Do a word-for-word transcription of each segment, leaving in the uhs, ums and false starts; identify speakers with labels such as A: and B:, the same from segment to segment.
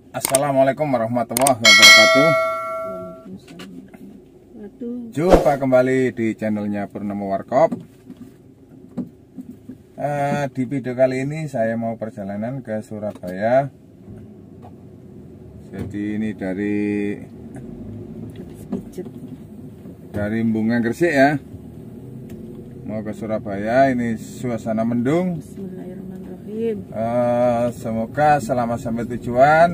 A: Assalamualaikum warahmatullahi wabarakatuh. Jumpa kembali di channelnya Purnomo Warkop. eh, Di video kali ini saya mau perjalanan ke Surabaya. Jadi ini dari Dari Bunga Gresik ya, mau ke Surabaya. Ini suasana mendung.
B: Bismillahirrahmanirrahim.
A: uh, Semoga selama sampai tujuan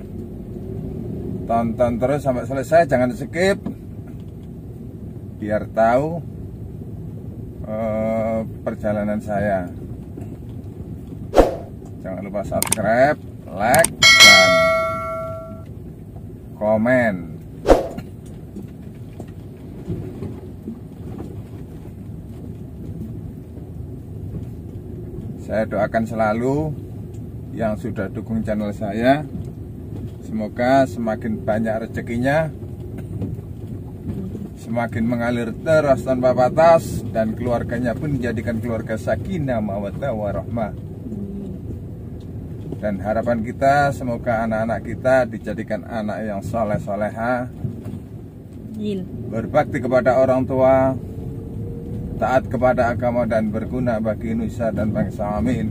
A: tonton terus sampai selesai, jangan skip, biar tahu uh, perjalanan saya. Jangan lupa subscribe, like, dan komen. Saya doakan selalu yang sudah dukung channel saya, semoga semakin banyak rezekinya, semakin mengalir terus tanpa batas, dan keluarganya pun menjadikan keluarga sakinah mawaddah warahmah. Dan harapan kita semoga anak-anak kita dijadikan anak yang soleh-soleha, berbakti kepada orang tua, taat kepada agama, dan berguna bagi nusa dan bangsa. Amin.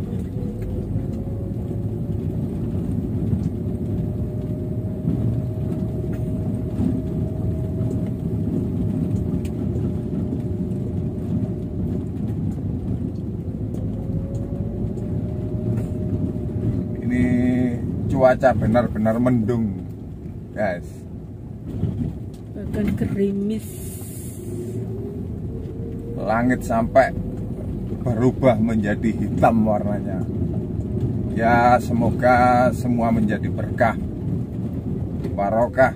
A: Ini cuaca benar-benar mendung, guys.
B: Bahkan gerimis.
A: Langit sampai berubah menjadi hitam warnanya. Ya, semoga semua menjadi berkah, barokah.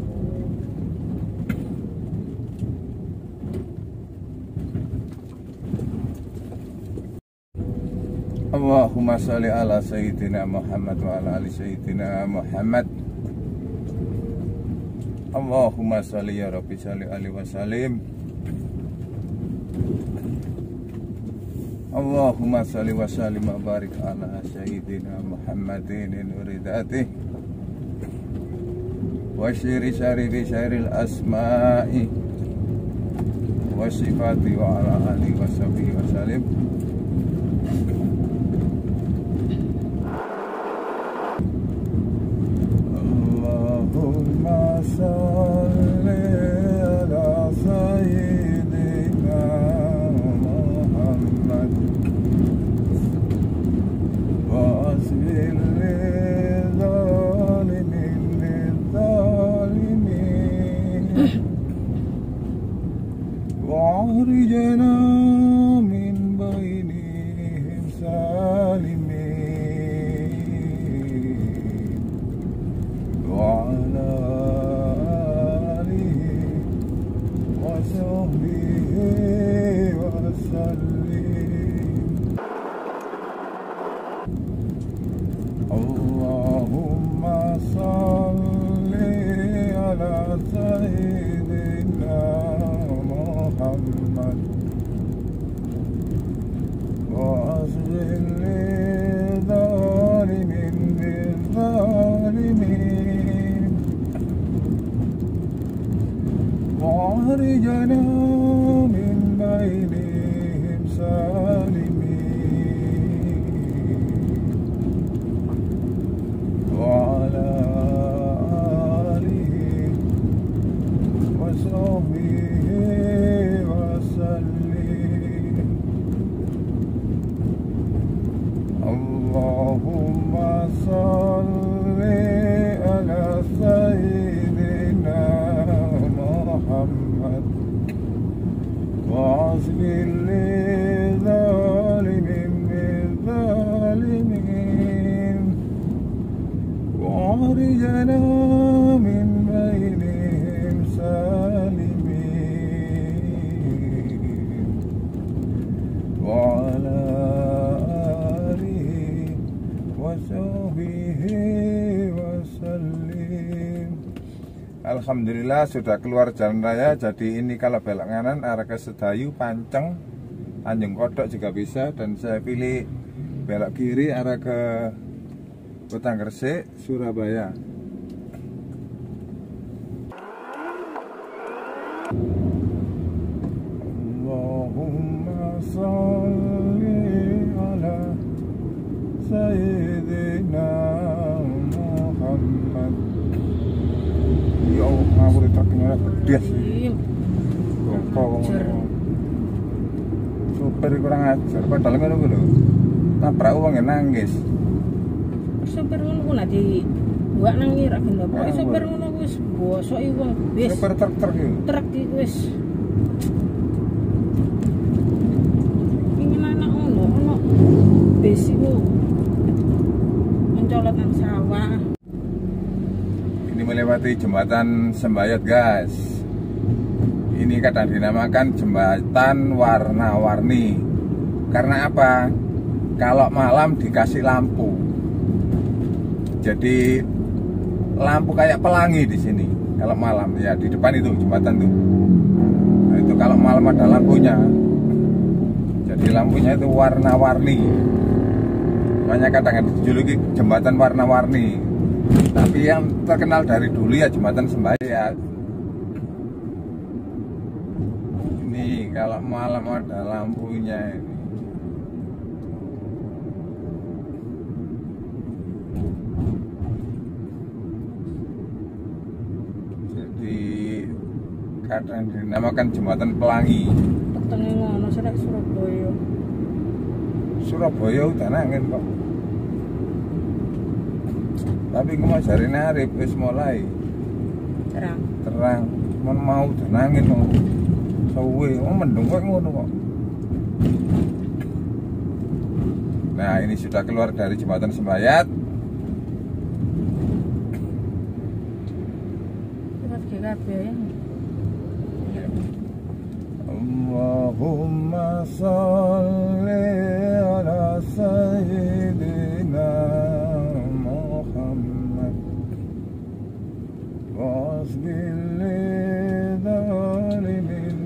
A: Allahumma sholli ala sayyidina Muhammad wa ala ali sayyidina Muhammad. Allahumma sholli ya Rabbi sholli alaihi wasallim. Allahumma sholli wa sallim wa barik ala sayyidina Muhammadin nuridati wa syiri syarifi syaril asma'i wa sifati wa ala alihi wa sahbihi wa sallim. Allahumma sholli ala sayyidina Muhammad wa asbil zalimin zalimin wa akhrijna min bainihim salimin wa ala alihi wa sahbihi wa sallim. Allahumma salli ala sayyidina Muhammad wa asbil zalimin zalimin wa akhrijna min bainihim salimin wa ala alihi wa sahbihi wa sallim. Allahumma salli ala sayyidina Muhammad wa asbil zalimin zalimin wa akhrijna min bainihim salimin wa ala alihi wa sahbihi wa sallim. Alhamdulillah sudah keluar jalan raya. Jadi ini kalau belok kanan arah ke Sedayu, Panceng, Tanjung Kodok juga bisa. Dan saya pilih belok kiri arah ke Kota Gresik, Surabaya. Des.
B: Iya.
A: Gopo supir kurang ajar, padahal ngono ku lho. Nabrak wong nangis.
B: Supir ngono ku nak di buat nang ngira gendo. Pokoke supir ngono wis bosoki wong bis.
A: Supir truk-truk iki.
B: Truk iki wis. Ingin anak ngono, ono bis iku mencolot nang sawah.
A: Ini melewati jembatan Sembayat, guys. Ini kadang dinamakan jembatan warna-warni. Karena apa? Kalau malam dikasih lampu. Jadi lampu kayak pelangi di sini. Kalau malam ya di depan itu jembatan tuh. Nah, itu kalau malam ada lampunya. Jadi lampunya itu warna-warni. Makanya kadang dijuluki jembatan warna-warni. Tapi yang terkenal dari dulu ya jembatan Sembayat. Ini kalau malam ada lampunya ini. Jadi kadang dinamakan jembatan pelangi.
B: Petenge ngono sirek Surabaya.
A: Surabaya udah nangin kok. Tapi aku mau cari narip, wis mulai
B: Terang.
A: terang, mau mau udah nangin kok. Suwe, oh mendung kok ngono kok. Nah, ini sudah keluar dari jembatan Sembayat.
B: Lewat G K B ya.
A: Allahumma sholli ala sayyidina Muhammad wasbil lidhalimin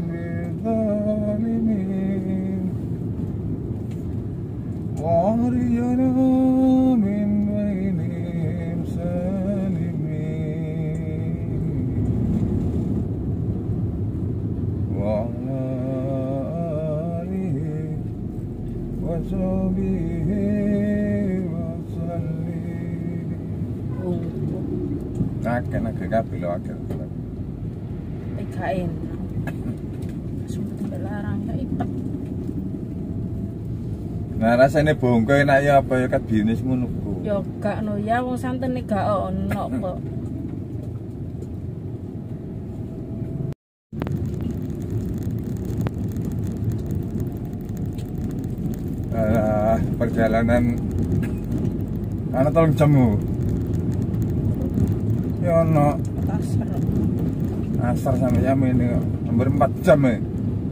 A: bidhalimin wariyana min bainihim salimin wa ala alihi wa sahbihi wa sallim. Kakek nak kabeh lho akeh.
B: I K N. Sumpah larang ya ipet.
A: Nah rasanya bongko enak ya apa ya kat bisnis ngono ku.
B: Yo gak no ya wong santene gak ono kok.
A: Ah, perjalanan ana tolong jamu. Ya ono
B: Pasar.
A: asar sampai jam ini hampir empat jam ya.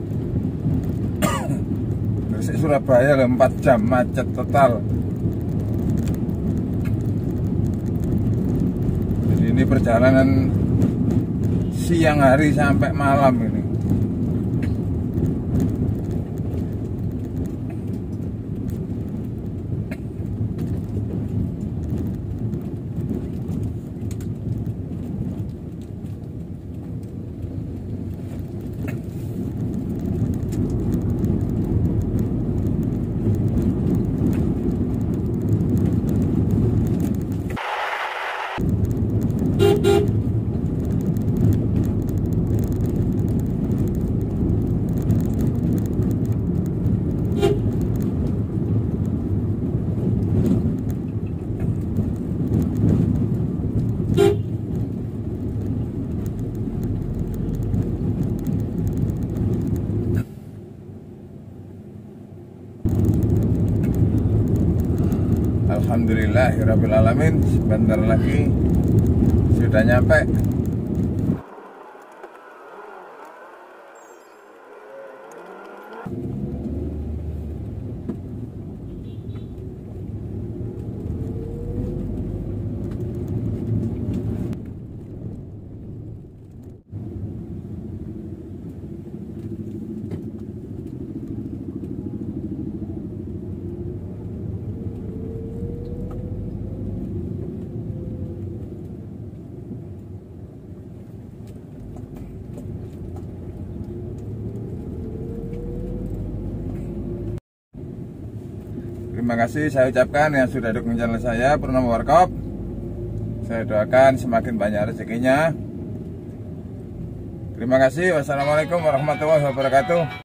A: Dari Surabaya lah empat jam macet total. Jadi ini perjalanan siang hari sampai malam ini. Alhamdulillahirrabbilalamin, sebentar lagi sudah nyampe. Terima kasih saya ucapkan yang sudah dukung channel saya, Purnomo Warkop. Saya doakan semakin banyak rezekinya Terima kasih. Wassalamualaikum warahmatullahi wabarakatuh.